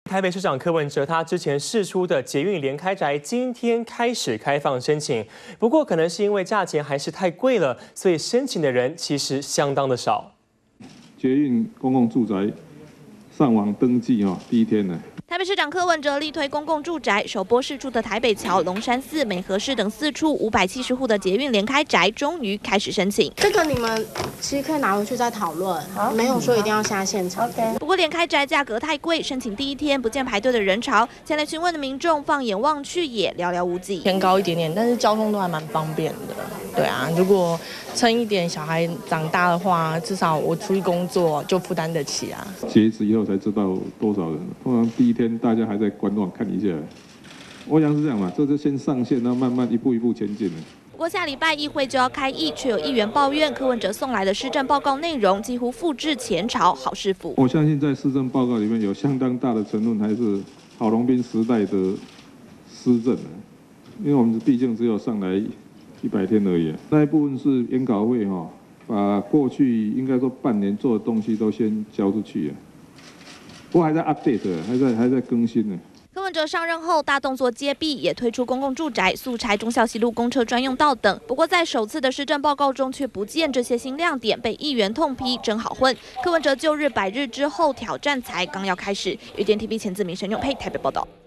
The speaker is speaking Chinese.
台北市长柯文哲他之前释出的捷运联开宅，今天开始开放申请。不过，可能是因为价钱还是太贵了，所以申请的人其实相当的少。 捷运公共住宅上网登记第一天呢。 台北市长柯文哲力推公共住宅，首波释出的台北桥、龙山寺、美和市等4处570户的捷运联开宅，终于开始申请。 这个你们其实可以拿回去再讨论，没有说一定要现在现场。 不过联开宅价格太贵，申请第一天不见排队的人潮，前来询问的民众放眼望去也寥寥无几。 偏高一点点，但是交通都还蛮方便的。对啊，如果撑一点，小孩长大的话，至少我出去工作就负担得起啊。 截止以后才知道多少人，通常第一天大家还在观望看一下。我想是这样嘛，这就先上线，然后慢慢一步一步前进。 不过下礼拜议会就要开议，却有议员抱怨柯文哲送来的施政报告内容几乎复制前朝郝市府。 我相信在施政报告里面有相当大的成分还是郝龙斌时代的施政，因为我们毕竟只有上来100天而已。那一部分是研稿会把过去应该说半年做的东西都先交出去。不过还在 update， 还在更新呢。 柯文哲上任后大动作揭弊，也推出公共住宅、速拆忠孝西路公车专用道等。不过在首次的施政报告中却不见这些新亮点，被议员痛批真好混。柯文哲就日100日之后挑战才刚要开始。UDN TV 前自民沈永佩台北报道。